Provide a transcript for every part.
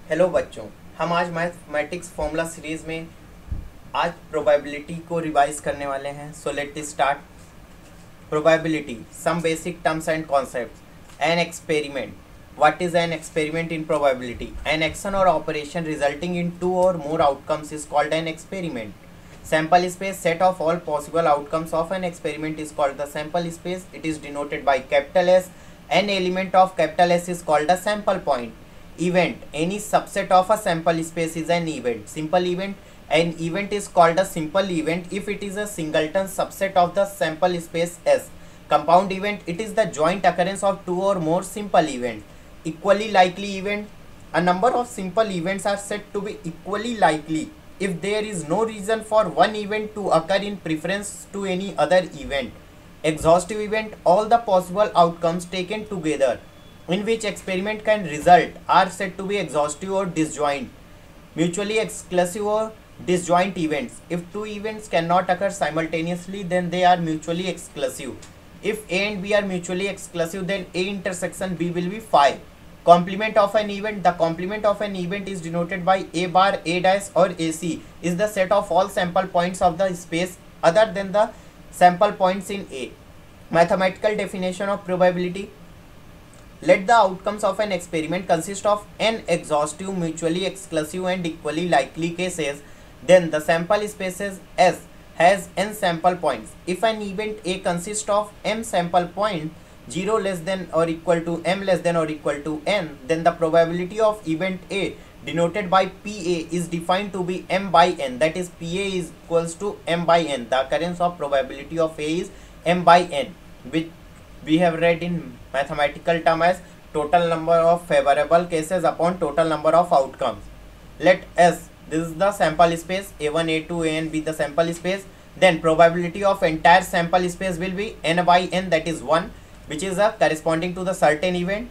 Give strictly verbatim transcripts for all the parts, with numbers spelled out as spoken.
Hello बच्चों, हम आज मैथमेटिक्स फॉर्मूला सीरीज में आज प्रोबेबिलिटी को रिवाइज करने वाले हैं। So let start. Probability, some basic terms and concepts. An experiment, what is an experiment in probability? An action or operation resulting in two or more outcomes is called an experiment. Sample space, set of all possible outcomes of an experiment is called the sample space. It is denoted by capital S. An element of capital S is called a sample point. Event, any subset of a sample space is an event. Simple event, an event is called a simple event if it is a singleton subset of the sample space S. Compound event, it is the joint occurrence of two or more simple events. Equally likely event, a number of simple events are said to be equally likely if there is no reason for one event to occur in preference to any other event. Exhaustive event, all the possible outcomes taken together in which experiment can result are said to be exhaustive or disjoint. Mutually exclusive or disjoint events, if two events cannot occur simultaneously, then they are mutually exclusive. If A and B are mutually exclusive, then A intersection B will be phi. Complement of an event, the complement of an event is denoted by A bar, A dash or A C is the set of all sample points of the space other than the sample points in A. Mathematical definition of probability: let the outcomes of an experiment consist of n exhaustive, mutually exclusive and equally likely cases, then the sample spaces S has n sample points. If an event A consists of m sample points, zero less than or equal to m less than or equal to n, then the probability of event A denoted by P A is defined to be m by n, that is P A is equals to m by n. The occurrence of probability of A is m by n, which we have read in mathematical term as total number of favorable cases upon total number of outcomes. Let S, this is the sample space, A one, A two, A n be the sample space, then probability of entire sample space will be n by n, that is one, which is a corresponding to the certain event.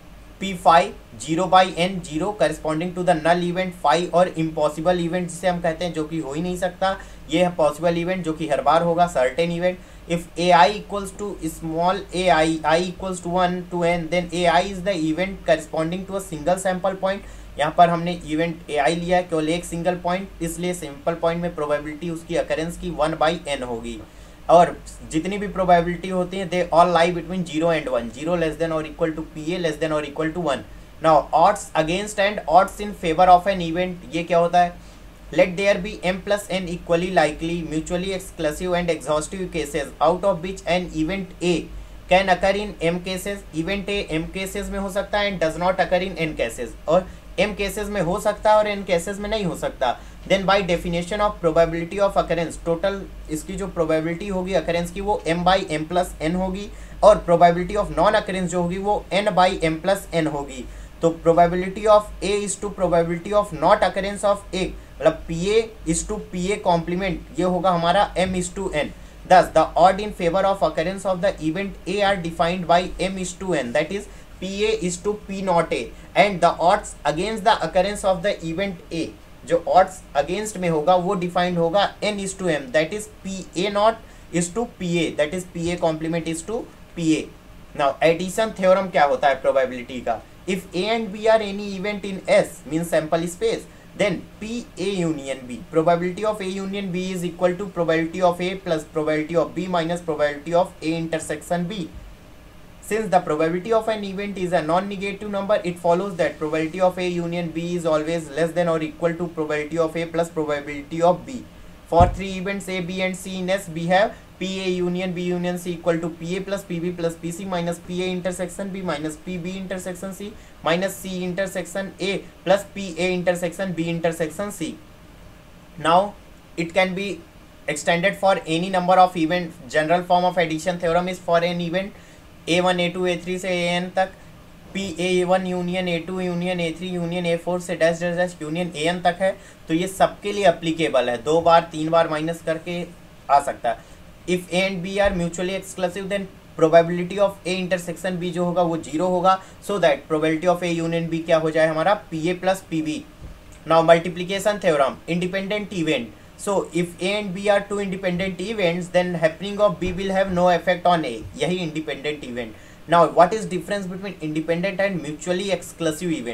P phi zero by n, zero corresponding to the null event. Phi और impossible event जिसे हम कहते हैं जो कि हो ही नहीं सकता, ये है possible event जो कि हर बार होगा, certain event. If ai equals to small ai, I equals to one to n, then ai is the event corresponding to a single sample point. यहाँ पर हमने event ai लिया है केवल एक single point, इसलिए simple point में probability उसकी occurrence की one by n होगी. और जितनी भी प्रोबेबिलिटी होती है they all lie between zero and one, zero less than or equal to P A less than or equal to one. Now odds against and odds in favour of an event, ये क्या होता है? Let there be M plus N equally likely, mutually exclusive and exhaustive cases out of which an event A can occur in M cases. Event A M cases में हो सकता है and does not occur in N cases, और M cases में हो सकता है और एन केसेस में नहीं हो सकता. Then by definition of probability of occurrence, total इसकी जो प्रोबेबिलिटी होगी अकरेंस की वो m by M plus N होगी, और प्रोबेबिलिटी ऑफ नॉन अकरेंस जो होगी वो n by M plus N होगी. तो probability of a is to probability of not occurrence of a, मतलब P A is to P A complement, ये होगा हमारा m is to n. Thus the odd in favor of occurrence of the event A are defined by m is to n, that is P A is to P not A, and the odds against the occurrence of the event A, जो odds against में होगा वो defined होगा n is to m, that is P A not is to P A, that is P A complement is to P A. Now addition theorem क्या होता है probability का? If A and B are any event in S means sample space, then P A union B, probability of A union B is equal to probability of A plus probability of B minus probability of A intersection B. Since the probability of an event is a non-negative number, it follows that probability of A union B is always less than or equal to probability of A plus probability of B. For three events A, B and C in S, we have P A union B union C equal to P A plus P B plus P C minus P A intersection B minus P B intersection C minus C intersection A plus P A intersection B intersection C. Now it can be extended for any number of events. General form of addition theorem is for an event A one, A two, A three से A N तक, P A one union A two union A three union A four से dash dash dash union A N तक है, तो ये सबके लिए applicable है. दो बार तीन बार माइनस करके आ सकता है. If A and B are mutually exclusive, then probability of A intersection B जो होगा वो जीरो होगा, so that probability of A union B क्या हो जाए हमारा P A plus P B. Now multiplication theorem, independent event. So if A and B are two independent events, then happening of B will have no effect on A. यही independent event. Now what is difference between independent and mutually exclusive event?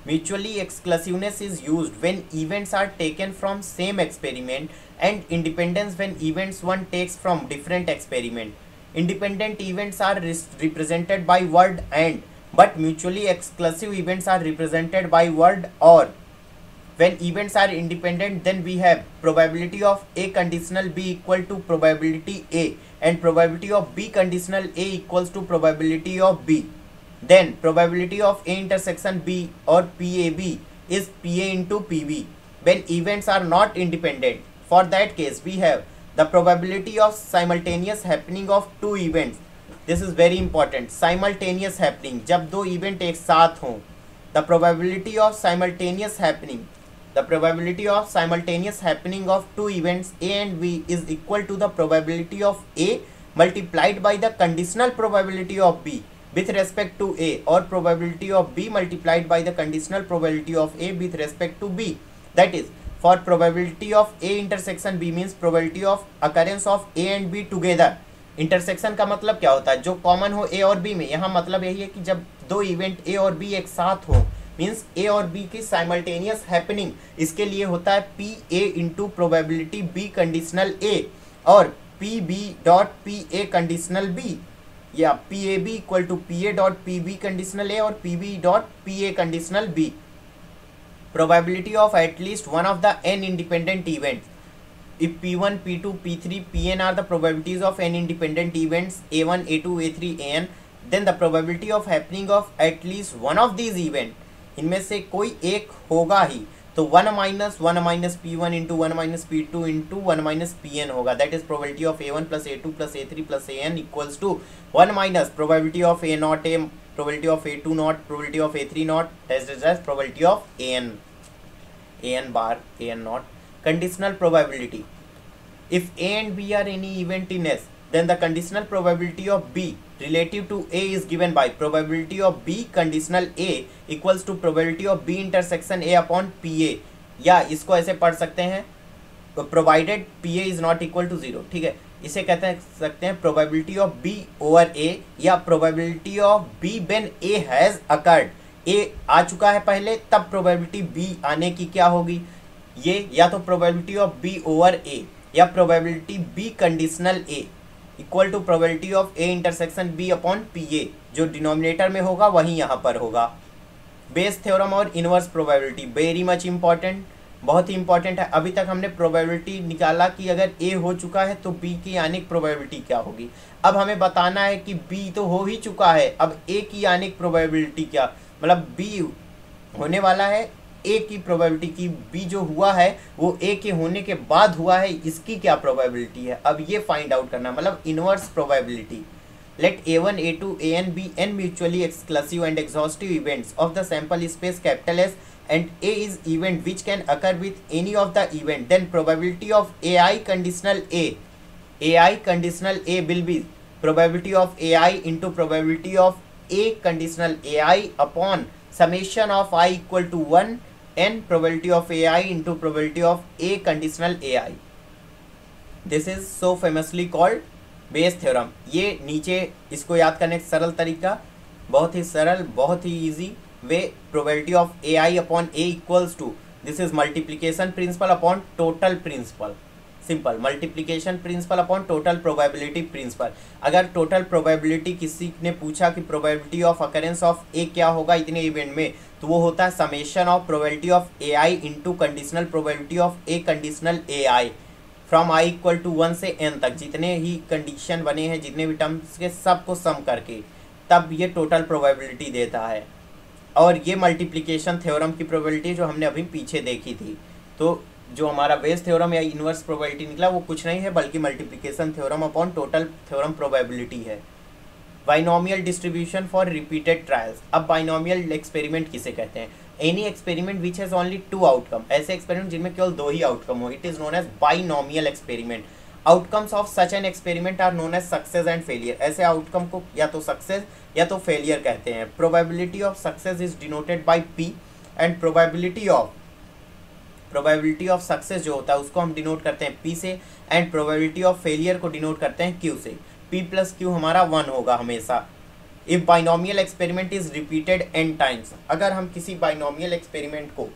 Mutually exclusiveness is used when events are taken from same experiment, and independence when events one takes from different experiment. Independent events are represented by word and, but mutually exclusive events are represented by word or. When events are independent, then we have probability of A conditional B equal to probability A, and probability of B conditional A equals to probability of B. Then probability of A intersection B or P A B is P A into P B when events are not independent. For that case, we have the probability of simultaneous happening of two events. This is very important. Simultaneous happening, जब दो event एक साथ हों. The probability of simultaneous happening, the probability of simultaneous happening of two events A and B is equal to the probability of A multiplied by the conditional probability of B with respect to A, or probability of B multiplied by the conditional probability of A with respect to B. That is, for probability of A intersection B means probability of occurrence of A and B together. Intersection का मतलब क्या होता है? जो common हो A और B में. यहाँ मतलब यही है कि जब दो इवेंट A और B एक साथ हो, मीन्स A और B की साइमल्टेनियस हैपनिंग, इसके लिए होता है P A into probability B conditional A और P B dot P A conditional B, या P A B equal to P A dot P B conditional A और P B dot P A conditional B. Probability of at least one of the n independent events. If P one, P two, P three, P n are the probabilities of n independent events A one, A two, A three, A n, then the probability of happening of at least one of these event, इनमें से कोई एक होगा ही, तो one minus one minus P one into one minus P two into one minus P N होगा. That is probability of A one plus A two plus A three plus A N equals to one minus probability of A not A, probability of A two not, probability of A three not, probability of A N, A N bar, A N not. Conditional probability. If A and B are any event in S, then the conditional probability of B relative to A is given by probability of B conditional A equals to probability of B intersection A upon P A. या इसको ऐसे पढ़ सकते हैं, provided P A is not equal to zero. ठीक है, इसे कहते हैं सकते हैं probability of B over A या probability of B when A has occurred. A आ चुका है पहले, तब probability B आने की क्या होगी, ये या तो probability of B over A या probability B conditional A equal to probability of A intersection B upon P A. जो डिनोमिनेटर में होगा वही यहाँ पर होगा. बेस थ्योरम और inverse probability very much important, बहुत ही इंपॉर्टेंट है. अभी तक हमने प्रोबेबिलिटी निकाला कि अगर A हो चुका है तो B की आने की प्रोबेबिलिटी क्या होगी. अब हमें बताना है कि B तो हो ही चुका है, अब A की आने की प्रोबेबिलिटी क्या, मतलब B होने वाला है, ए की प्रोबेबिलिटी की बी जो हुआ है वो ए के होने के बाद हुआ है, इसकी क्या प्रोबेबिलिटी है, अब ये फाइंड आउट करना, मतलब inverse probability. Let A one, A two, A N be N mutually exclusive and exhaustive events of the sample space capital S and A is event which can occur with any of the event, then probability of A I conditional A, A I conditional A will be probability of A I into probability of A conditional A I upon summation of I equal to one n probability of A I into probability of A conditional A I. This is so famously called Bayes theorem. ये नीचे इसको याद करने का सरल तरीका, बहुत ही सरल, बहुत ही easy way. Probability of A I upon A equals to, this is multiplication principle upon total principle. Simple multiplication principle upon total probability principle. अगर टोटल प्रोबेबिलिटी किसी ने पूछा कि probability of occurrence of A क्या होगा इतने event में, तो वो होता है summation of probability of A I into conditional probability of A conditional A I from I equal to one से एन तक, जितने ही कंडीशन बने हैं, जितने भी टर्म्स के सबको सम करके, तब ये टोटल प्रोबेबिलिटी देता है. और ये मल्टीप्लीकेशन थ्योरम की प्रोबेबिलिटी जो हमने अभी पीछे देखी थी. तो जो हमारा बेस थ्योरम या इनवर्स प्रोबेबिलिटी निकला वो कुछ नहीं है बल्कि multiplication theorem upon total theorem probability है. Binomial distribution for repeated trials. अब बाइनोमियल एक्सपेरिमेंट किसे कहते हैं? Any experiment which has only two outcome, ऐसे एक्सपेरिमेंट जिनमें केवल दो ही आउटकम हो, it is known as binomial experiment. Outcomes of such an experiment are known as success and failure. ऐसे आउटकम को या तो सक्सेस या तो फेलियर कहते हैं. Probability of success is denoted by P and probability of probability of success जो होता है उसको हम डिनोट करते हैं P से, एंड प्रोबेबिलिटी ऑफ फेलियर को डिनोट करते हैं Q से. P प्लस क्यू हमारा वन होगा हमेशा. If binomial experiment is repeated N times, अगर हम किसी बाइनोमियल एक्सपेरिमेंट को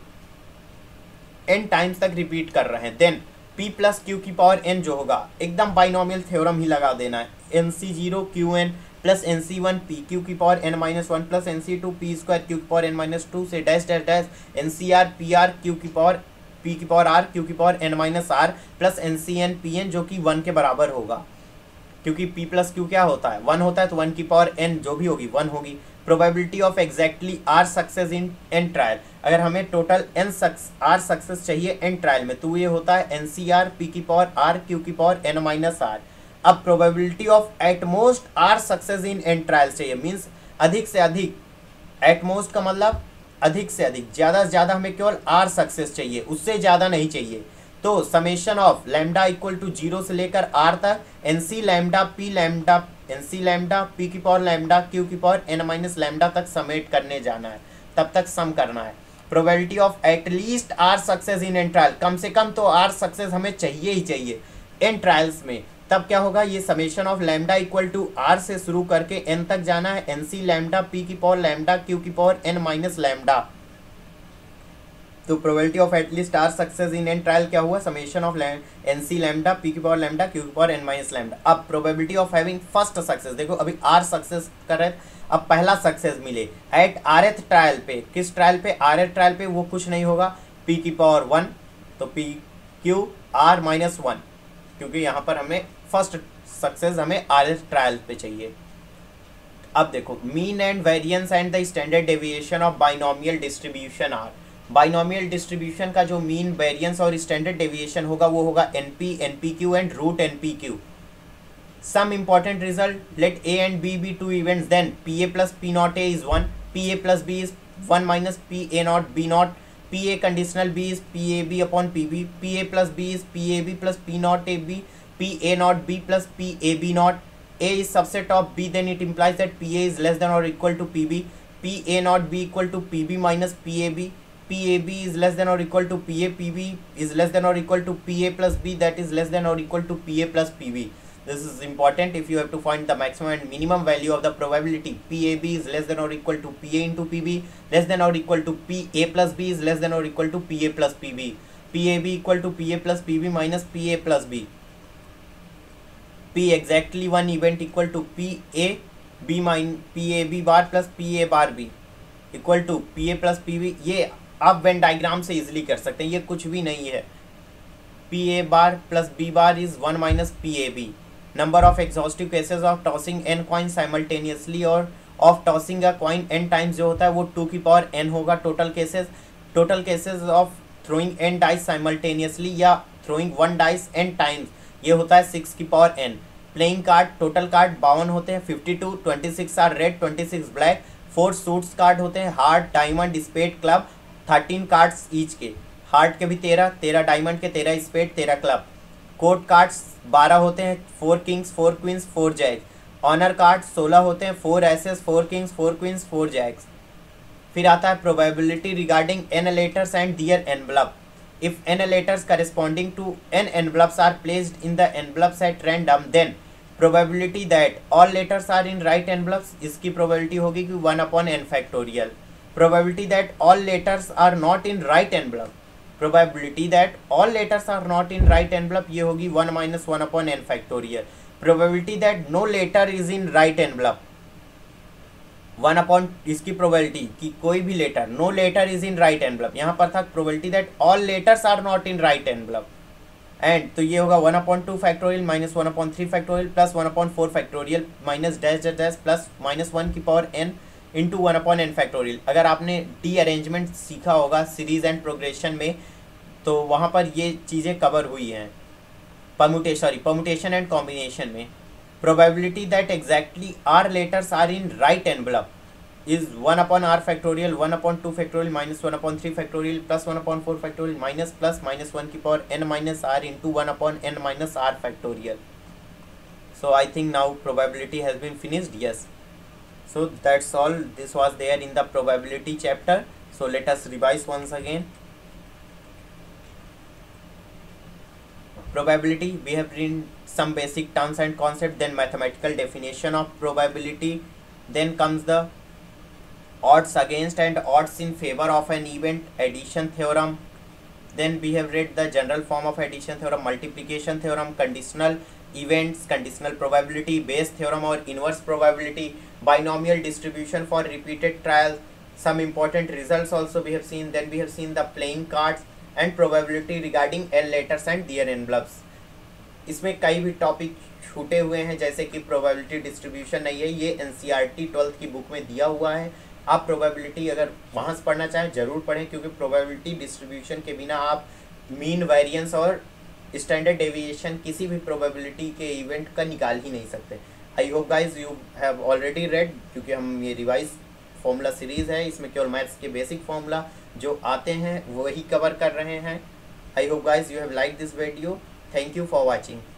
एन टाइम्स तक रिपीट कर रहे हैं, देन p प्लस क्यू की पावर n जो होगा, एकदम बाइनोमियल थ्योरम ही लगा देना है, N C zero Q N plus N C one P Q की power n minus one plus N C two P square Q की पावर n माइनस टू से dash dash dash N C R P R Q की power p की power r Q की power n minus R plus N C N P N जो कि one के बराबर होगा, क्योंकि p प्लस क्यू क्या होता है, वन होता है, तो वन की पावर n जो भी होगी वन होगी। Probability of exactly R success in N trial, अगर हमें total N success R success चाहिए एन ट्रायल में, तो ये होता है एन सी आर पी की पावर आर क्यू की पावर एन माइनस आर। अब probability of at most R success in N trial चाहिए, मीन्स अधिक से अधिक, एट मोस्ट का मतलब अधिक से अधिक, ज़्यादा से ज़्यादा हमें केवल आर सक्सेस चाहिए, उससे ज़्यादा नहीं चाहिए। तो summation of lambda equal to zero से लेकर आर तक N C lambda P lambda N C lambda P की पावर लैम्डा क्यू की पावर एन माइनस लैम्डा तक समेट करने जाना है, तब तक सम करना है। Probability of at least are success in N trial, कम से कम तो आर सक्सेस हमें चाहिए ही चाहिए एन ट्रायल्स में, तब क्या होगा, ये summation of lambda equal to r से शुरू करके एन तक जाना है, एन सी लैम्डा पी की पावर लैम्डा क्यू की पावर एन माइनस लैम्डा। तो probability of at least are success in N trial क्या हुआ, summation of n C lambda P की पावर लैम्डा क्यू की पावर एन माइनस लैम्डा। अब probability of having first success, देखो अभी are success कर रहे, अब पहला सक्सेस मिले एट आर एथ ट्रायल पे, किस ट्रायल पे, आर एथ ट्रायल पे, वो कुछ नहीं होगा, पी की पावर वन, तो p q r minus one, क्योंकि यहाँ पर हमें फर्स्ट सक्सेस हमें आर एथ ट्रायल पे चाहिए। अब देखो mean and variance and the standard deviation of binomial distribution are, binomial distribution का जो मीन वेरिएंस और स्टैंडर्ड डेविएशन होगा वो होगा np npq and root npq. Some important result, let a and b be two events, then pa plus p naught a is one, pa plus b is one minus pa naught b naught, pa conditional b is pab upon pb, pa plus b is pab plus p naught ab, pa naught b plus pab naught, a is subset of b, then it implies that pa is less than or equal to pb, pa naught b equal to pb minus pab, pab is less than or equal to pa, pb is less than or equal to pa plus b, that is less than or equal to pa plus pb. This is important if you have to find the maximum and minimum value of the probability. P A B is less than or equal to P A into P B, less than or equal to P A plus B is less than or equal to P A plus P B. P A B equal to P A plus P B minus P A plus B. P exactly one event equal to P A B minus P A B bar plus P A bar B equal to P A plus P B. ये आप Venn diagram से easily कर सकते हैं, ये कुछ भी नहीं है। P A bar plus B bar is one minus P A B. Number of exhaustive cases of tossing n coins simultaneously और of tossing a coin n times जो होता है वो टू की पावर n होगा। Total cases total cases of throwing n dice simultaneously या throwing one dice n times ये होता है सिक्स की power n। Playing card total card बावन होते हैं, fifty two, twenty six are red, twenty six black. Four suits card होते हैं, heart diamond spade club, thirteen cards each के, हार्ट के भी तेरह, तेरह डायमंड के, तेरह स्पेड, तेरह क्लब। कोर्ट कार्ड्स बारह होते हैं, four kings, four queens, four jacks. Honour card सोलह होते हैं, four aces, four kings, four queens, four jacks. फिर आता है probability regarding n letters and their envelope. If n letters corresponding to n envelopes are placed in the envelopes at random, then probability that all letters are in right envelopes, इसकी probability होगी कि one upon n factorial. Probability that all letters are not in right envelope, probability that all letters are not in right envelope ये होगी one minus one upon n factorial. Probability that no letter is in right envelope, one upon इसकी probability कि कोई भी letter, no letter is in right envelope, यहाँ पर था probability that all letters are not in right envelope and, तो ये होगा one upon two factorial minus one upon three factorial plus one upon four factorial minus dash dash dash plus minus one की power n into one upon n factorial. अगर आपने D arrangement सीखा होगा series and progression में तो वहाँ पर ये चीज़ें कवर हुई हैं। Permutation sorry permutation and combination में probability that exactly r letters are in right envelope is one upon r factorial, one upon two factorial minus one upon three factorial plus one upon four factorial minus plus minus one की power N minus r into one upon n minus r factorial. So I think now probability has been finished, yes. So that's all, this was there in the probability chapter. So let us revise once again. Probability, we have written some basic terms and concepts, then mathematical definition of probability, Then comes the odds against and odds in favor of an event addition theorem. Then we have read the general form of addition theorem, multiplication theorem, conditional events, conditional probability, Bayes theorem or inverse probability, binomial distribution for repeated trials, some important results also we have seen. Then we have seen the playing cards and probability regarding L letters and their envelopes. इसमें कई भी topic छूटे हुए हैं, जैसे कि probability distribution नहीं है, ये एनसीईआरटी ट्वेल्थ की बुक में दिया हुआ है। आप प्रोबेबिलिटी अगर वहाँ से पढ़ना चाहें ज़रूर पढ़ें, क्योंकि प्रोबेबिलिटी डिस्ट्रीब्यूशन के बिना आप मीन वेरिएंस और स्टैंडर्ड डेविएशन किसी भी प्रोबेबिलिटी के इवेंट का निकाल ही नहीं सकते। I hope guys you have already read, क्योंकि हम ये रिवाइज फॉर्मूला सीरीज़ है, इसमें केवल मैथ्स के बेसिक फॉर्मूला जो आते हैं वही कवर कर रहे हैं। I hope guys you have like this video. Thank you for watching.